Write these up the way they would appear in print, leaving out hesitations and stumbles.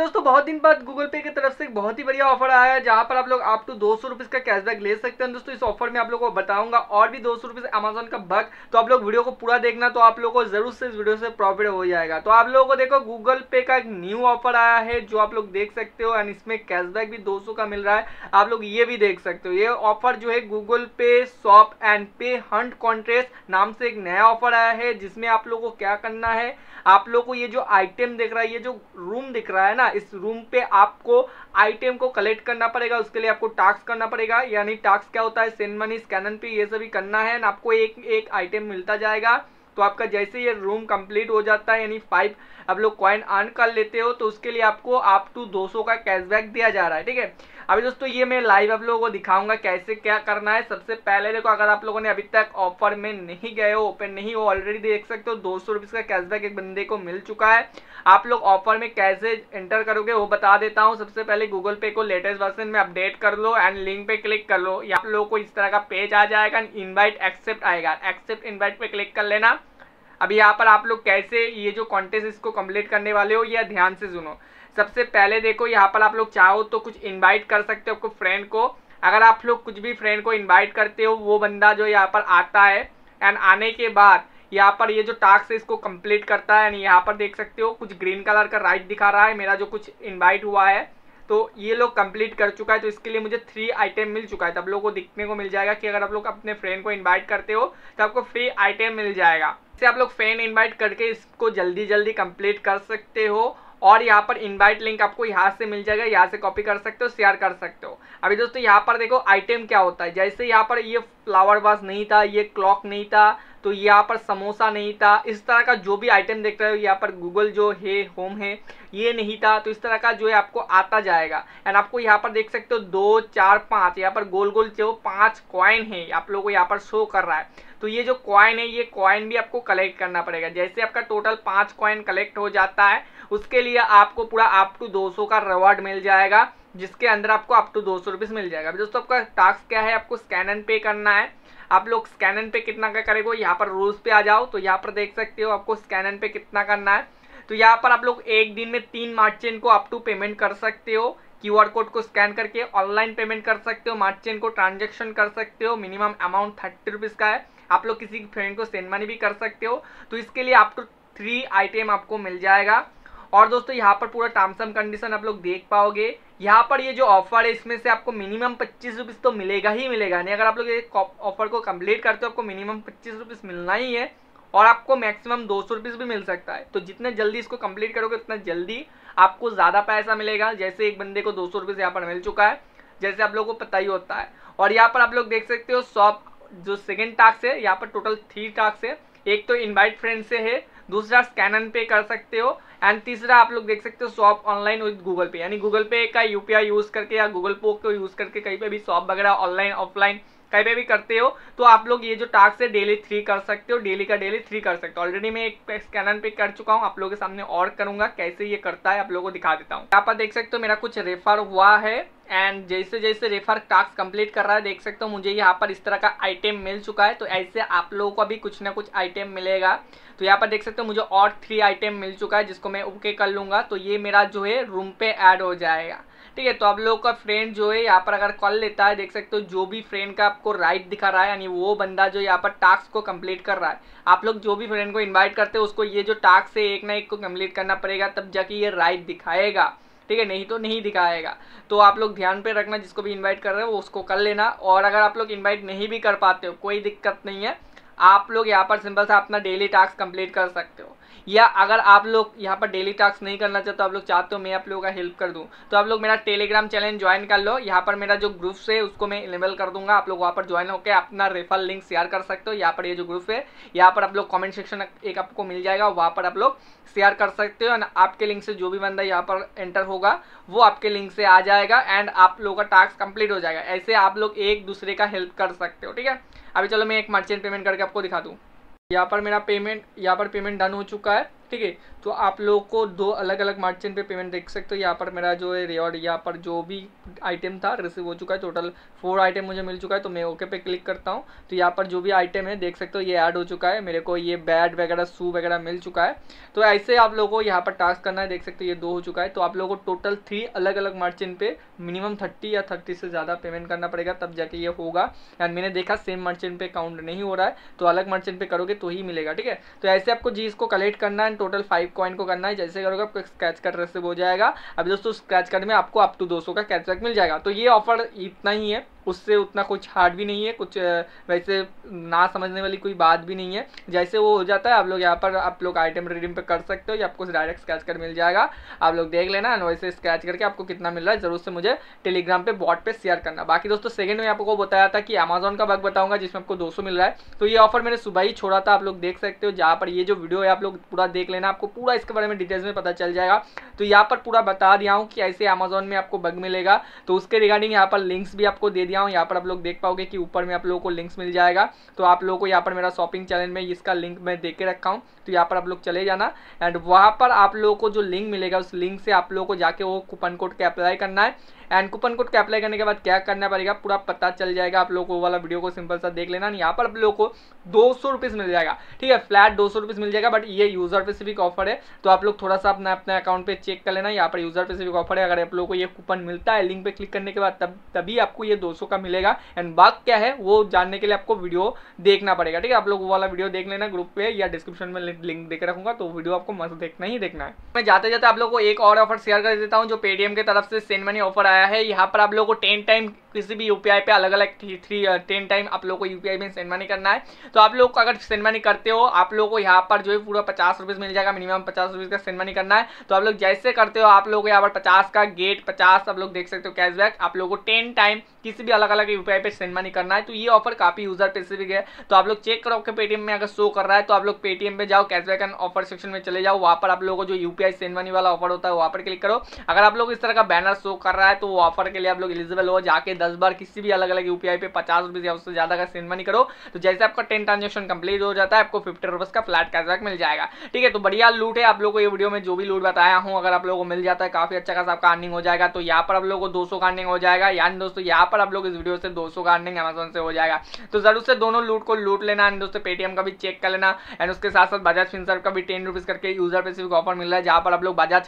दोस्तों बहुत दिन बाद गूगल पे की तरफ से एक बहुत ही बढ़िया ऑफर आया है जहां पर आप लोग अप टू 200 रुपीज का कैशबैक ले सकते हैं। दोस्तों इस ऑफर में आप लोगों को बताऊंगा और भी 200 रुपीज अमेजोन का बग, तो आप लोग वीडियो को पूरा देखना, तो आप लोगों को जरूर से इस वीडियो से प्रॉफिट हो जाएगा। तो आप लोगों को देखो गूगल पे का एक न्यू ऑफर आया है जो आप लोग देख सकते हो एंड इसमें कैशबैक भी 200 का मिल रहा है। आप लोग ये भी देख सकते हो। ये ऑफर जो है Google Pay shop and pay hunt contest नाम से एक नया ऑफर आया है जिसमें आप लोगों को क्या करना है, आप लोग को ये जो आइटम दिख रहा है, ये जो रूम दिख रहा है ना, इस रूम पे आपको आइटम को कलेक्ट करना पड़ेगा। उसके लिए आपको टास्क करना पड़ेगा, यानी टास्क क्या होता है, सेंड मनी, स्कैनर पे, ये सभी करना है। आपको एक एक आइटम मिलता जाएगा। तो आपका जैसे ये रूम कंप्लीट हो जाता है यानी 5 आप लोग कॉइन अर्न कर लेते हो, तो उसके लिए आपको अप टू 200 का कैशबैक दिया जा रहा है। ठीक है, अभी दोस्तों ये मैं लाइव आप लोगों को दिखाऊंगा कैसे क्या करना है। सबसे पहले देखो, अगर आप लोगों ने अभी तक ऑफर में नहीं गए हो, ओपन नहीं हो, ऑलरेडी देख सकते हो 200 रुपीज का कैशबैक एक बंदे को मिल चुका है। आप लोग ऑफर में कैसे एंटर करोगे वो बता देता हूँ। सबसे पहले गूगल पे को लेटेस्ट वर्जन में अपडेट कर लो एंड लिंक पे क्लिक कर लो। आप लोगों को इस तरह का पेज आ जाएगा, इनवाइट एक्सेप्ट आएगा, एक्सेप्ट इनवाइट पे क्लिक कर लेना। अभी यहाँ पर आप लोग कैसे ये जो कॉन्टेस्ट इसको कंप्लीट करने वाले हो, यह ध्यान से सुनो। सबसे पहले देखो, यहाँ पर आप लोग चाहो तो कुछ इनवाइट कर सकते हो आपको फ्रेंड को। अगर आप लोग कुछ भी फ्रेंड को इनवाइट करते हो, वो बंदा जो यहाँ पर आता है एंड आने के बाद यहाँ पर ये जो टास्क है इसको कंप्लीट करता है। यानी यहाँ पर देख सकते हो कुछ ग्रीन कलर का राइट दिखा रहा है, मेरा जो कुछ इन्वाइट हुआ है तो ये लोग कंप्लीट कर चुका है। तो इसके लिए मुझे 3 आइटम मिल चुका है। तब लोगों को दिखने को मिल जाएगा कि अगर आप लोग अपने फ्रेंड को इनवाइट करते हो तो आपको फ्री आइटम मिल जाएगा। इससे आप लोग फ्रेंड इनवाइट करके इसको जल्दी जल्दी कंप्लीट कर सकते हो। और यहाँ पर इनवाइट लिंक आपको यहाँ से मिल जाएगा, यहाँ से कॉपी कर सकते हो, शेयर कर सकते हो। अभी दोस्तों यहाँ पर देखो आइटम क्या होता है। जैसे यहाँ पर ये फ्लावर वास नहीं था, ये क्लॉक नहीं था, तो यहाँ पर समोसा नहीं था, इस तरह का जो भी आइटम देख रहे हो, यहाँ पर गूगल जो है होम है ये नहीं था, तो इस तरह का जो है आपको आता जाएगा। एंड आपको यहाँ पर देख सकते हो 2 4 5 यहाँ पर गोल गोल जो 5 कॉइन है आप लोगों को यहाँ पर शो कर रहा है। तो ये जो कॉइन है, ये कॉइन भी आपको कलेक्ट करना पड़ेगा। जैसे आपका टोटल 5 कॉइन कलेक्ट हो जाता है, उसके लिए आपको पूरा अप टू 200 का रिवॉर्ड मिल जाएगा, जिसके अंदर आपको अप टू 200 रुपीज मिल जाएगा। दोस्तों आपका टास्क क्या है, आपको स्कैन एंड पे करना है। आप लोग स्कैन एंड पे कितना का करेंगे, यहाँ पर रूल्स पे आ जाओ, तो यहाँ पर देख सकते हो आपको स्कैन एंड पे कितना करना है। तो यहाँ पर आप लोग एक दिन में 3 मार्च चेन को अप टू पेमेंट कर सकते हो। क्यूआर कोड को स्कैन करके ऑनलाइन पेमेंट कर सकते हो, मार्च चेन को ट्रांजेक्शन कर सकते हो। मिनिमम अमाउंट 30 रुपीज का है। आप लोग किसी फ्रेंड को सेंड मनी भी कर सकते हो। तो इसके लिए अप टू 3 आइटम आपको मिल जाएगा। और दोस्तों यहाँ पर पूरा टर्म्स एंड कंडीशन आप लोग देख पाओगे। यहाँ पर ये जो ऑफर है इसमें से आपको मिनिमम 25 रुपीज़ तो मिलेगा ही मिलेगा। नहीं, अगर आप लोग ये ऑफर को कंप्लीट करते हो आपको मिनिमम 25 रुपीज़ मिलना ही है, और आपको मैक्सिमम 200 रुपीज़ भी मिल सकता है। तो जितने जल्दी इसको कंप्लीट करोगे उतना जल्दी आपको ज़्यादा पैसा मिलेगा। जैसे एक बंदे को 200 रुपीज़ यहाँ पर मिल चुका है, जैसे आप लोगों को पता ही होता है। और यहाँ पर आप लोग देख सकते हो शॉप जो सेकेंड टास्क है, यहाँ पर टोटल 3 टास्क है। एक तो इनवाइट फ्रेंड से है, दूसरा स्कैन एंड पे कर सकते हो, एंड तीसरा आप लोग देख सकते हो शॉप ऑनलाइन विद गूगल पे, यानी गूगल पे का यूपीआई यूज करके या गूगल पे को यूज करके कहीं पे भी शॉप वगैरह ऑनलाइन ऑफलाइन कहीं पे भी करते हो, तो आप लोग ये जो टास्क है डेली 3 कर सकते हो, डेली का डेली 3 कर सकते हो। ऑलरेडी मैं एक स्कैनर पे कर चुका हूँ, आप लोगों के सामने और करूंगा कैसे ये करता है, आप लोगों को दिखा देता हूँ। यहाँ पर देख सकते हो मेरा कुछ रेफर हुआ है, एंड जैसे जैसे रेफर टास्क कंप्लीट कर रहा है देख सकते हो मुझे यहाँ पर इस तरह का आइटम मिल चुका है। तो ऐसे आप लोगों को अभी कुछ ना कुछ आइटम मिलेगा। तो यहाँ पर देख सकते हो मुझे और 3 आइटम मिल चुका है, जिसको मैं ओके कर लूंगा तो ये मेरा जो है रूम पे ऐड हो जाएगा। ठीक है, तो आप लोगों का फ्रेंड जो है यहाँ पर अगर कॉल लेता है, देख सकते हो जो भी फ्रेंड का आपको राइट दिखा रहा है, यानी वो बंदा जो यहाँ पर टास्क को कंप्लीट कर रहा है। आप लोग जो भी फ्रेंड को इनवाइट करते हो उसको ये जो टास्क है एक ना एक को कंप्लीट करना पड़ेगा, तब जाके ये राइट दिखाएगा। ठीक है, नहीं तो नहीं दिखाएगा। तो आप लोग ध्यान पे रखना, जिसको भी इनवाइट कर रहे हो उसको कर लेना। और अगर आप लोग इनवाइट नहीं भी कर पाते हो कोई दिक्कत नहीं है, आप लोग यहाँ पर सिंपल सा अपना डेली टास्क कंप्लीट कर सकते हो। या अगर आप लोग यहाँ पर डेली टास्क नहीं करना चाहते, आप लोग चाहते हो मैं आप लोगों का हेल्प कर दूं, तो आप लोग मेरा टेलीग्राम चैनल ज्वाइन कर लो। यहाँ पर मेरा जो ग्रुप है उसको मैं इनेबल कर दूंगा, आप लोग वहाँ पर ज्वाइन होकर अपना रेफरल लिंक शेयर कर सकते हो। यहाँ पर ये जो ग्रुप है, यहाँ पर आप लोग कमेंट सेक्शन एक आपको मिल जाएगा, वहाँ पर आप लोग शेयर कर सकते हो। आपके लिंक से जो भी बंदा यहाँ पर एंटर होगा वो आपके लिंक से आ जाएगा एंड आप लोगों का टास्क कंप्लीट हो जाएगा। ऐसे आप लोग एक दूसरे का हेल्प कर सकते हो। ठीक है, अभी चलो मैं एक मर्चेंट पेमेंट करके आपको दिखा दूँ। यहाँ पर पेमेंट डन हो चुका है। ठीक है, तो आप लोगों को 2 अलग अलग मर्चेंट पे पेमेंट देख सकते हो। यहाँ पर मेरा जो है रिवॉर्ड, यहाँ पर जो भी आइटम था रिसीव हो चुका है, टोटल 4 आइटम मुझे मिल चुका है। तो मैं ओके पे क्लिक करता हूँ, तो यहाँ पर जो भी आइटम है देख सकते हो ये ऐड हो चुका है, मेरे को ये बैट वगैरह शू वगैरह मिल चुका है। तो ऐसे आप लोगों को यहाँ पर टास्क करना है, देख सकते हो ये 2 हो चुका है। तो आप लोगों को टोटल 3 अलग अलग मर्चेंट पे मिनिमम 30 या 30 से ज़्यादा पेमेंट करना पड़ेगा, तब जाके ये होगा। एंड मैंने देखा सेम मर्चेंट पे काउंट नहीं हो रहा है, तो अलग मर्चेंट पे करोगे तो ही मिलेगा, ठीक है। तो ऐसे आपको जीस को कलेक्ट करना है, टोटल 5 कॉइन को करना है। जैसे करोगे आपको स्क्रैच कार्ड रिसीव हो जाएगा। अब दोस्तों स्क्रैच कार्ड में आपको अप टू 200 का कैशबैक मिल जाएगा। तो ये ऑफर इतना ही है, उससे उतना कुछ हार्ड भी नहीं है, कुछ वैसे ना समझने वाली कोई बात भी नहीं है। जैसे वो हो जाता है आप लोग यहाँ पर आप लोग आइटम रिडीम पे कर सकते हो, या आपको डायरेक्ट स्क्रैच कार्ड मिल जाएगा, आप लोग देख लेना। वैसे स्क्रैच करके आपको कितना मिल रहा है जरूर से मुझे टेलीग्राम पे बॉट पे शेयर करना। बाकी दोस्तों सेकंड में आपको बताया था कि अमेजोन का बग बताऊंगा जिसमें आपको 200 मिल रहा है। तो ये ऑफर मैंने सुबह ही छोड़ा था, आप लोग देख सकते हो। जहाँ पर ये जो वीडियो है आप लोग पूरा देख लेना, आपको पूरा इसके बारे में डिटेल्स में पता चल जाएगा। तो यहाँ पर पूरा बता दिया हूँ कि ऐसे अमेजोन में आपको बग मिलेगा, तो उसके रिगार्डिंग यहाँ पर लिंक्स भी आपको दे दिया हूँ। यहाँ पर आप लोग देख पाओगे कि ऊपर में आप लोगों को लिंक्स मिल जाएगा। तो आप लोगों को यहाँ पर मेरा शॉपिंग चैनल में इसका लिंक मैं दे के रखा हूँ, तो यहाँ पर आप लोग चले जाना। एंड वहाँ पर आप लोगों को जो लिंक मिलेगा उस लिंक से आप लोगों को जाके वो कूपन कोड के अप्लाई करना है। एंड कूपन कोड के अप्लाई करने के बाद क्या करना पड़ेगा पूरा पता चल जाएगा आप लोगों को। वो वाला वीडियो को सिंपल सा देख लेना। यहाँ पर आप लोगों को 200 रुपीज़ मिल जाएगा, ठीक है, फ्लैट 200 रुपीज़ मिल जाएगा। बट ये यूजर स्पेसिफिक ऑफर है, तो आप लोग थोड़ा सा अपना अपने अकाउंट पे चेक कर लेना। यहाँ पर यूजर स्पेसिफिक ऑफर है, अगर आप लोगों को ये कूपन मिलता है लिंक पे क्लिक करने के बाद तभी आपको ये 200 का मिलेगा। एंड बात क्या है वो जानने के लिए आपको वीडियो देखना पड़ेगा, ठीक है। आप लोग वो वाला वीडियो देख लेना, ग्रुप पे या डिस्क्रिप्शन में लिंक देकर रखूंगा, तो वीडियो आपको मस्त देखना ही देखना है। मैं जाते जाते आप लोगों को एक और ऑफर शेयर कर देता हूँ जो पेटीएम की तरफ से सेंड मनी ऑफर आया है। यहाँ पर आप लोगों को 10 टाइम किसी भी यूपीआई पे अलग अलग 10 टाइम आप लोगों को यूपीआई में सेंड मनी करना है। तो आप लोग अगर सेंड मनी करते हो आप लोगों को यहाँ पर जो है पूरा 50 रुपीज़ मिल जाएगा, मिनिमम 50 रुपीज़ का सेंड मनी करना है। तो आप लोग जैसे करते हो आप लोग यहाँ पर 50 का गेट 50 आप लोग देख सकते हो कैशबैक, आप लोगों को 10 टाइम किसी भी अलग अलग यूपीआई पे सेंड मनी करना है। तो ये ऑफर काफी यूजर स्पेसिफिक है, तो आप लोग चेक करो आपके पेटीएम में अगर शो कर रहा है तो आप लोग पेटीएम पे जाओ, कैशबैक एंड ऑफर सेक्शन में चले जाओ, वहाँ पर आप लोगों को जो यूपीआई सेंड मनी वाला ऑफर होता है वहाँ पर क्लिक करो। अगर आप लोग इस तरह का बैनर शो कर रहा है तो वो ऑफर के लिए आप लोग एलिजिबल हो, जाके 10 बार किसी भी अलग अलग यूपीआई पे 50 रुपीज़ या उससे ज्यादा का सेंड मनी करो। तो जैसे आपका 10 ट्रांजेक्शन कंप्लीट हो जाता है आपको 50 रुपीज़ का फ्लैट कैशबैक मिल जाएगा, ठीक है। तो बढ़िया लूट है, आप लोगों को ये वीडियो में जो भी लूट बताया हूँ अगर आप लोगों को मिल जाता है काफी अच्छा खासा आपका अर्निंग हो जाएगा। तो यहाँ पर आप लोगों को 200 का अर्निंग हो जाएगा, यानी दोस्तों यहाँ पर आप लोग इस वीडियो से 200 का अर्निंग अमेजोन से हो जाएगा। तो जरूर से दोनों लूट को लूट लेना। एंड दोस्तों पेटीएम का भी चेक कर लेना। एंड उसके साथ साथ बजाज फिनसर्व का भी 10 रुपीज़ करके यूजर स्पेसिफिक ऑफर मिल रहा है, जहाँ पर आप लोग बजाज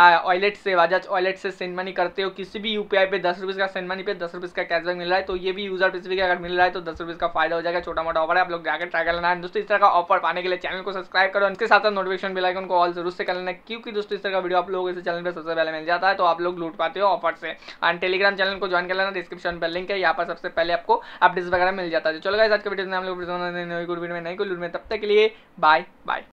वॉलेट से सेंड मनी करते हो किसी भी यूपीआई पे 10 रुपीज़ का सेंड मनी पे 10 रुपीज़ का कैशबैक मिल रहा है। तो ये भी यूजर स्पेसिफिक अगर मिल रहा है तो 10 रुपीज़ का फायदा हो जाएगा, छोटा मोटा ऑफर है, आप लोग जाकर ट्राई कर लेना। दोस्तों इस तरह का ऑफर पाने के लिए चैनल को सब्सक्राइब करो, इसके साथ साथ नोटिफिकेशन बेल आइकन को ऑल जरूर से कर लेना, क्योंकि दोस्तों इस तरह का वीडियो आप लोगों को इस चैनल पे सबसे पहले मिल जाता है, तो आप लोग लूट पाते हो ऑफर से। एंड टेलीग्राम चैनल को ज्वाइन कर लेना, डिस्क्रिप्शन पर लिंक है, यहाँ पर सबसे पहले आपको अपडेट्स वगैरह मिल जाता है। चलो गाइस आज के वीडियो में हम लोग नई वीडियो में नई कोई लूट में, तब तक के लिए बाय बाय।